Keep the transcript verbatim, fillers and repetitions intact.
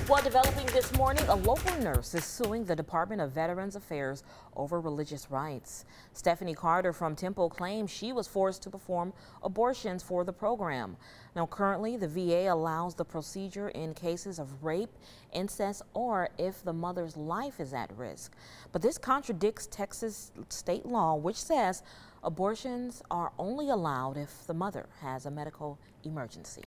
Well, developing this morning, a local nurse is suing the Department of Veterans Affairs over religious rights. Stephanie Carter from Temple claims she was forced to perform abortions for the program. Now, currently, the V A allows the procedure in cases of rape, incest, or if the mother's life is at risk. But this contradicts Texas state law, which says abortions are only allowed if the mother has a medical emergency.